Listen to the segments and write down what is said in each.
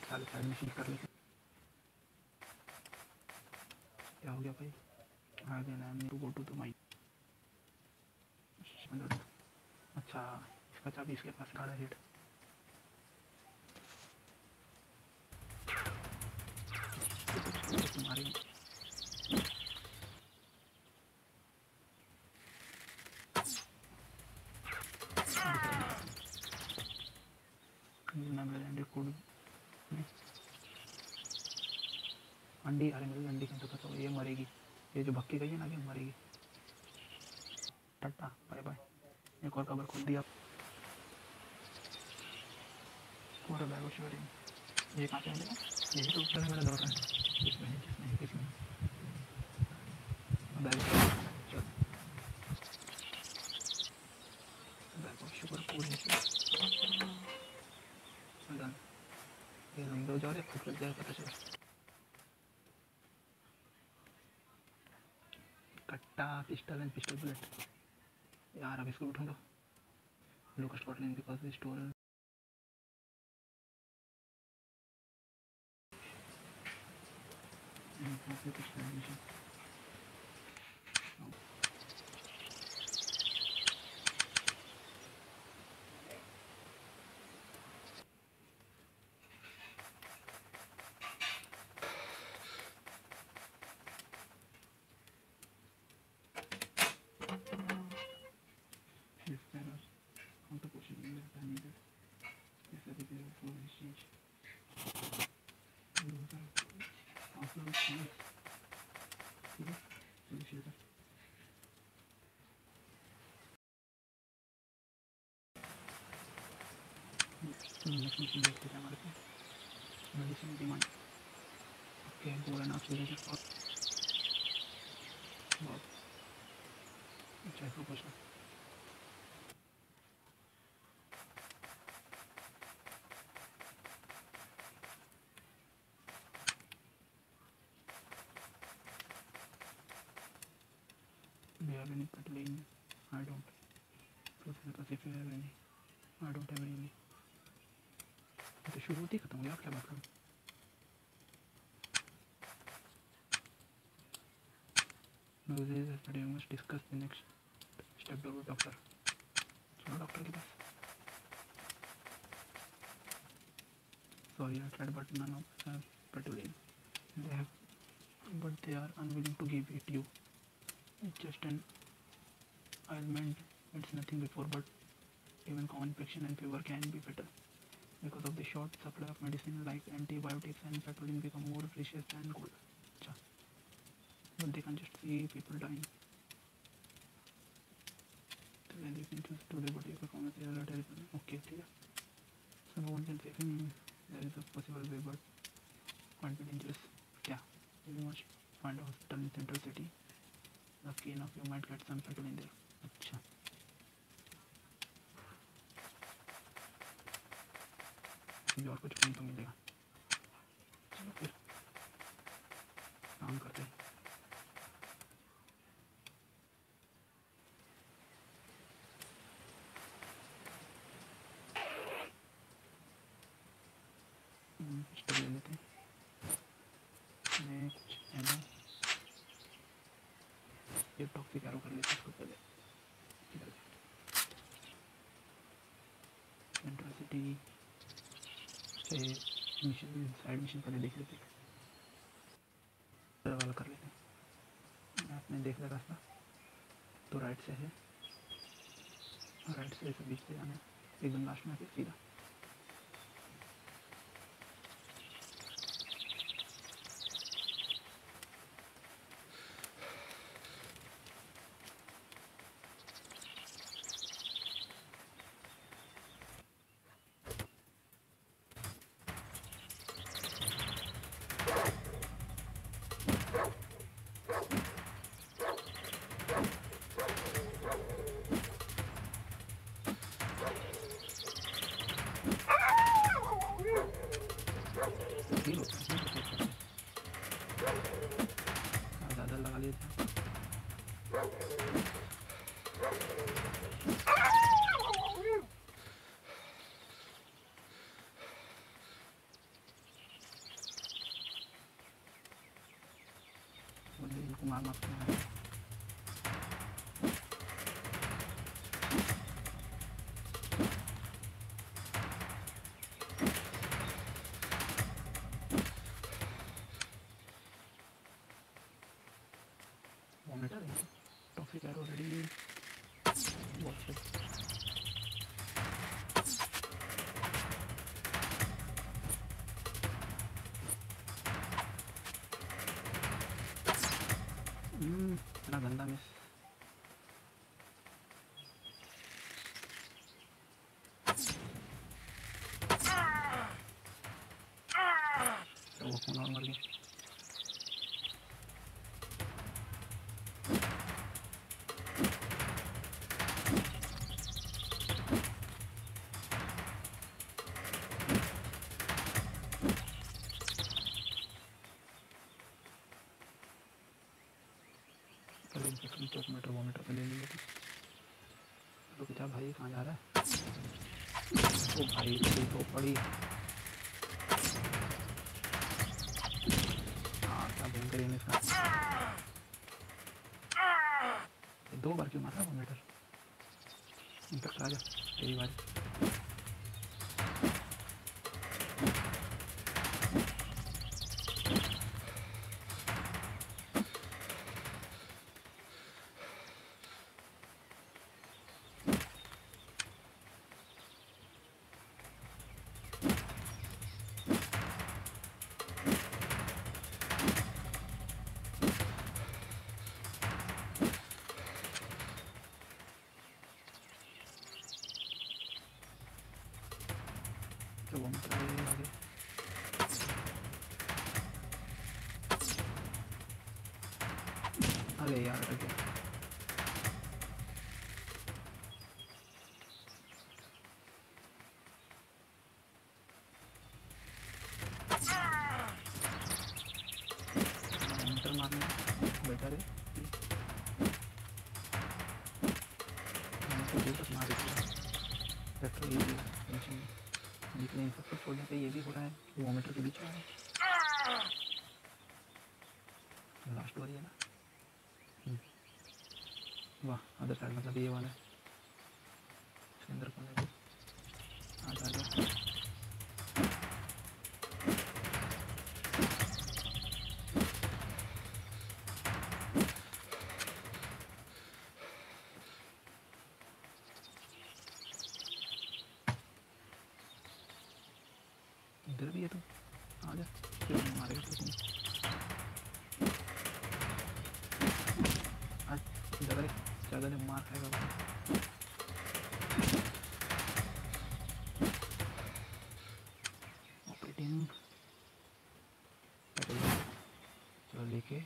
साले साइड में शीट कर लेते। क्या हो गया भाई? Again I need to go to the mine. अच्छा इसका चाबी इसके पास खड़ा है। तुम्हारी अंडी, अरे मेरी अंडी कैसे पता? ये मरेगी, ये जो भक्की गई है ना, ये मरेगी। Tata bye bye. एक और कवर खोल दिया। पूरा बैग शेयरिंग। ये कहाँ से मिलेगा? यही तो ऊपर मेरा दौड़ रहा है। इसमें बैग चल बैग ऑफ शुगर पूरी डन। ये नहीं दो जा रहे, खुद लग जाए पता चला। कट्टा पिस्टल एंड पिस्टल बुलेट। यार अब इसको ढूंढो। Look Scotland because store medicine demand. Okay goal and oxygen और अच्छा इसको पूछना। Do you have any petroleum? I don't. Because if you have any, I don't have any. तो शुरू होती खत्म हो गया, क्या बात करूँ? No, this is that you must discuss the next step with doctor. चलो डॉक्टर के पास। Sorry, I tried but none of them have petroleum. They have, but they are unwilling to give it you. It's just an ailment. It's nothing before, but even common infection and fever can be fatal. Because of the short supply of medicine like antibiotics and petroleum become more precious than gold. अच्छा, but they can just see people dying. Then you can choose to do what you perform as a terrible. Okay, ठीक है. So no one can save him. There is a possible way, but might be dangerous. क्या? You must find a hospital in central city. Lucky enough, you might get some petrol in there. अच्छा. और कुछ नहीं तो मिलेगा। चलो फिर काम करते हैं। पिस्टल ले लेते हैं। नेक्स्ट है ना, ये टॉक्सिक एरो कर लेते हैं इसको पहले। सेंट्रल सिटी से मिशन, साइड मिशन पहले देख लेते हैं। वाला कर लेते हैं। आपने देख लिया रास्ता तो राइट से है, राइट से बीच से जाना है, एकदम लास्ट में आके सीधा। मार मार मॉनिटर है टॉक्सिक एरो रेडी वॉच इतना गंदा मिस तो वो फोन और मर गया मीटर वोमीटर पे ले लेंगे रुक जा भाई कहाँ जा रहा है ओ भाई तो पड़ी हाँ क्या भयंकर है इसका दो बार क्यों मारा वोमीटर इम्पैक्ट आ जा तेरी बारी अरे यार अटक गया मॉनिटर मारना बेटर है तो दूर तक मार पेट्रोल ये निकले इन सब छोड़ने पे ये भी हो रहा है वोमीटर के बीच में लास्ट वाली है ना वाह अदर साइड मतलब ये वाला है इसके अंदर कौन है आ जा इधर भी है तू आ जा क्यों मारेगा तो तुम ज़्यादा मार खाएगा ऑपरेटिंग चलो लेके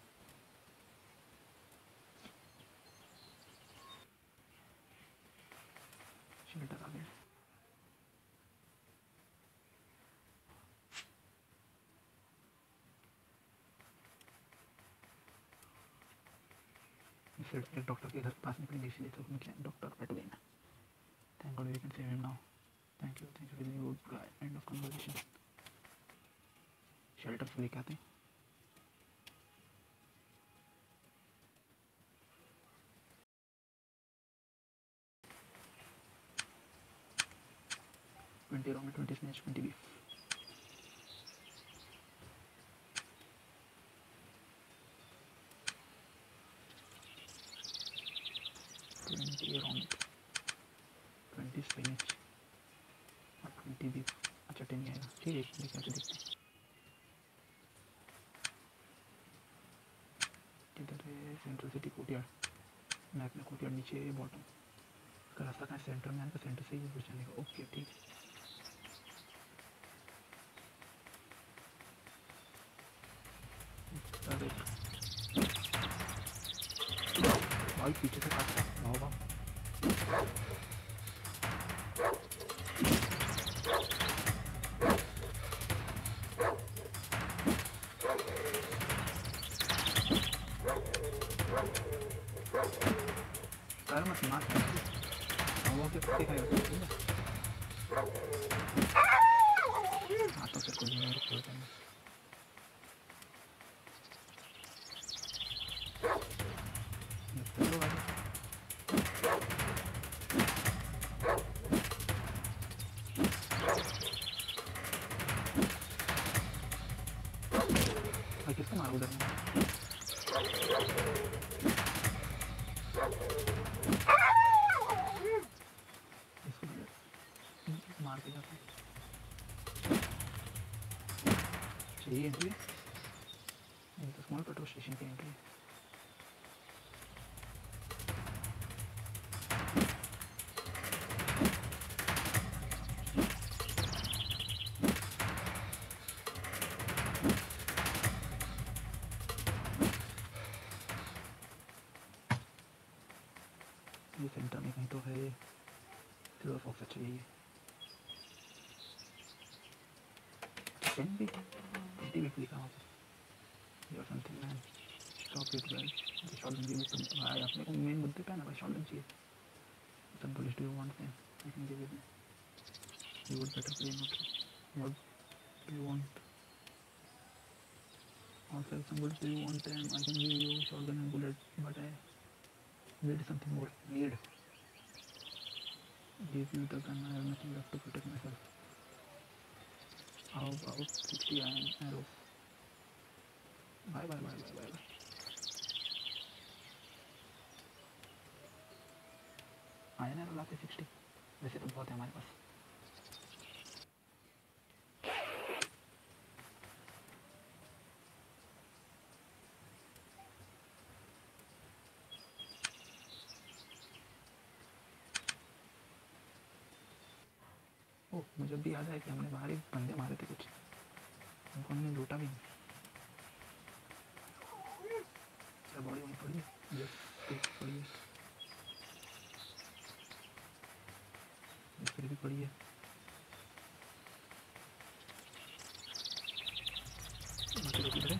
शेल्टर आ गया एक डॉक्टर के घर पास निकलेंगे इसलिए तो उनके डॉक्टर पेटुइन thank God we can save him now thank you very good guy end of conversation shelter से लेके आते हैं ट्वेंटी रॉ में 20 स्नैच 20 बीफ around 20 spinach और 20 भी अच्छा 10 आएगा ठीक है देखते हैं इधर है सेंट्रल सिटी कोर्टयार्ड मैप में कोर्टयार्ड नीचे बॉटम का रास्ता कहाँ सेंटर में आने का सेंटर से ही ऊपर जाने का ओके ठीक भाई पीछे से काटता होगा कर मत मार वो के पत्ते खाएगा हाँ तो फिर कुछ नहीं छोड़ देंगे ये एंट्री स्मॉल पेट्रोल स्टेशन की एंट्री। ये सेंटर में कहीं तो है, सिल्वर फॉक्स अच्छा यही है। पेन भी एक्टिवेट लिखा वहाँ पे और something man stop it guys, shotgun give it to भाई। अपने को मेन मुद्दे पे ना भाई शॉट गन चाहिए। सब police do you want them, I can give it, you would better play not what do you want. Also some bullets do you want them, I can give you shotgun and bullet, but I need something more. Need give you the gun, I have nothing left to protect myself. How about 60 iron arrows? Bye bye bye bye bye bye. Iron arrow लाते 60, वैसे तो बहुत है हमारे पास। ओह मुझे भी याद है कि हमने बाहर ही बंदे मारे थे कुछ, उनको हमने लूटा भी नहीं। बॉडी वहीं पड़ी है, जस्ट पड़ी है, फिर भी पड़ी है। बाकी लोग इधर है।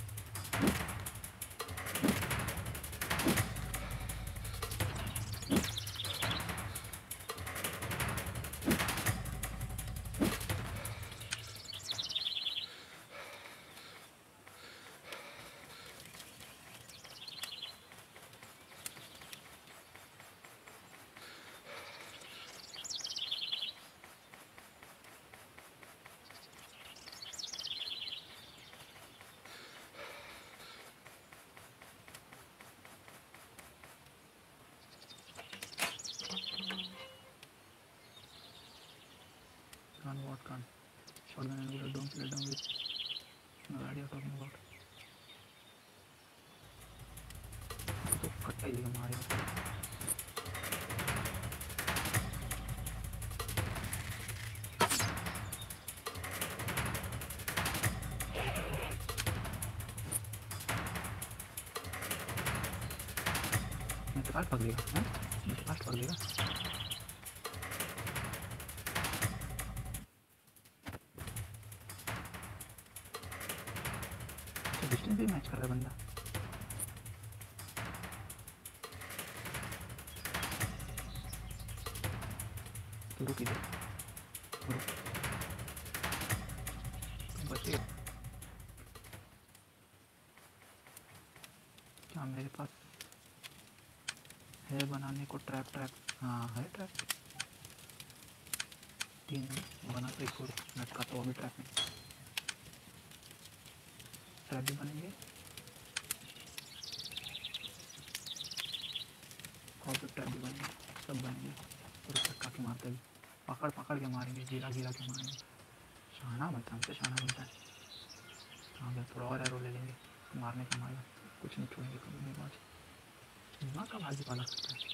What gun? Shotgun and bullet, don't play down with no idea talking about. तो कट्टा ही हमारे मैं तो फास्ट पकड़ेगा, हैं? मैं तो फास्ट पकड़ेगा। डिस्टेंस भी मैच कर रहा है बंदा। तो रुक इधर, रुक बचे। क्या मेरे पास है बनाने को ट्रैप? हाँ है ट्रैप, 3 बना तो एक और लटका तो अभी ट्रैप में। ट्रैप भी बनेंगे और तो ट्रैप भी बनेंगे, सब बनेंगे। और चक्का के मारते भी पकड़ के मारेंगे, गिरा के मारेंगे। शाना बनता है, हमसे शाना बनता है। हाँ भाई थोड़ा और एरो ले लेंगे, मारने का मारेगा, कुछ नहीं छोड़ेंगे कभी नहीं। बात दिमाग का भाजी पाला सकता है।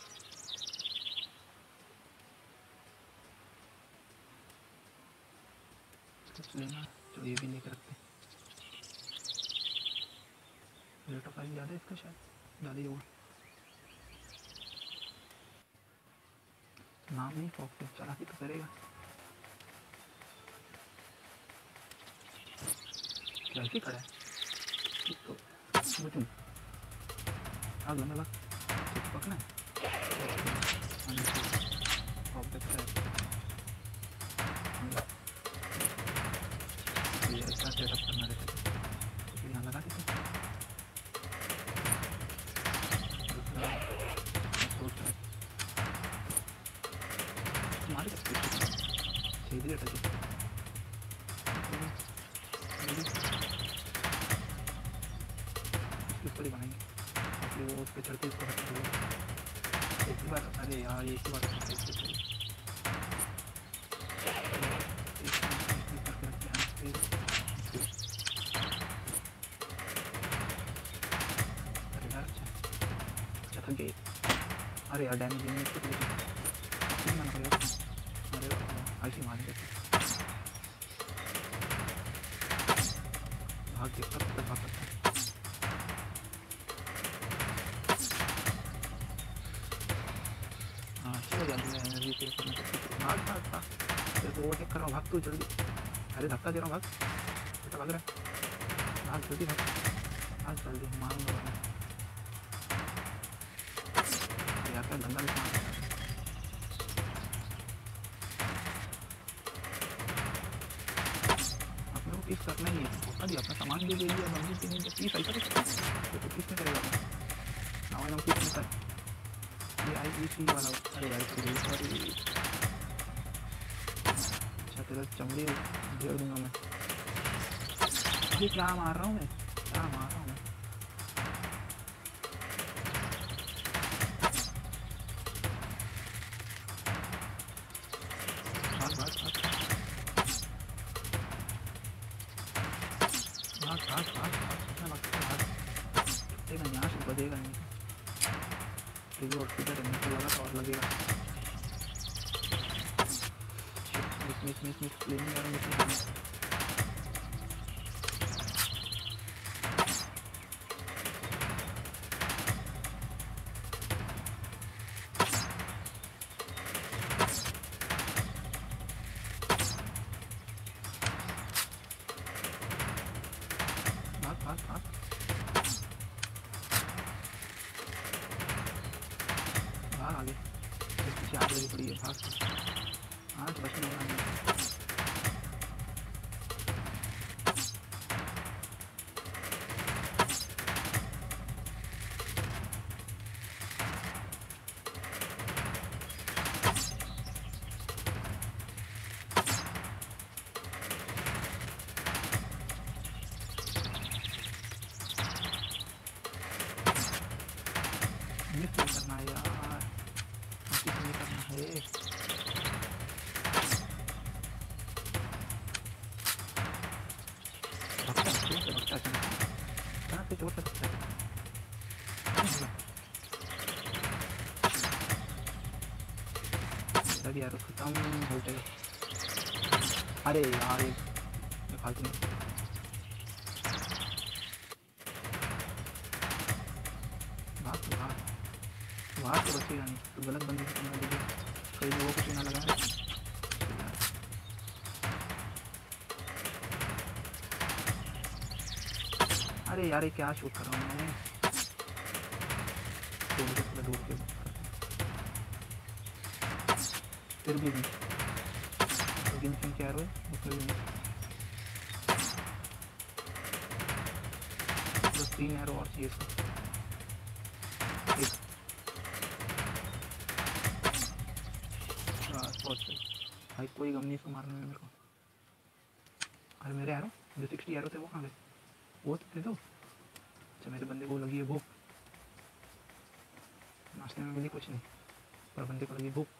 कुछ लेना तो ये भी लेकर रखते हैं। रेट ऑफ फायरिंग ज़्यादा है इसका, शायद ज़्यादा ही होगा। नाम नहीं फॉक्स है, चालाकी तो करेगा। कैसे खड़ा है तो बचूं आग लगा तो पकना है। ये ऐसा सेटअप करना रहता है, तो यहाँ लगा देते हैं। मारे सीधे अटक ऊपर ही बनाएंगे, इसलिए वो उस पर चढ़ते इसको हटा एक ही बार। अरे यार एक ही बार करके रखते हैं। अरे यार डैमेज नहीं कुछ लेकिन मना करेगा। अरे ऐसे मार देते भाग के कब तक भाग सकता है। हाँ चलो जल्दी एनर्जी सेव करना चाहिए। भाग भाग भाग तेरे को ओवरटेक कर रहा हूँ, भाग तू जल्दी। अरे धक्का दे रहा हूँ, भाग बेटा भाग रहा है, भाग जल्दी भाग, भाग जल्दी मारूंगा मैं। यार क्या गंदा निशान है। अपने को पीस करना ही है। अभी अपना सामान भी ले लिया, बंदी भी नहीं, पीस ऐसा तो पीस नहीं करेगा। नाउ आई नो पीस नहीं कर ये आईपीसी वाला। अरे आईपीसी सॉरी। अच्छा तेरा चमड़ी घेर दूंगा मैं। ये क्या मार रहा हूँ मैं, क्या मार रहा हूँ मैं। भाग भाग भाग भाग भाग भाग भाग भाग भाग यहाँ से बजेगा नहीं। और किधर है, मुझे लगा था और लगेगा। मिस मिस मिस प्लेन नहीं आ रहा, मिस भाग भाग भाग भाग आगे। पीछे आग लगी पड़ी है, भाग आज बचने वाला नहीं। मिस नहीं करना है यार, मिस नहीं करना है। भगता जोर से भगता है, कहाँ से जोर से भगता है। लगी यार उसको कम हो जाएगा। अरे यार ये फालतू में भाग तो भाग, भाग तो बचेगा नहीं तो गलत बंदे से पंगा लीजिए, कई लोगों को चूना लगा है। अरे यार ये क्या शूट कर रहा हूँ मैं, तो मुझे थोड़ा दूर के फिर भी नहीं तो गिन क्या रोए उसमें भी नहीं। बस 3 एरो और चाहिए इसको। भाई कोई गम नहीं इसको मारने में मेरे को। अरे मेरे एरो जो 60 एरो थे वो कहाँ गए, वो तो दे दो। अच्छा मेरे बंदे को लगी है भूख, नाश्ते में मिली कुछ नहीं पर बंदे को लगी भूख।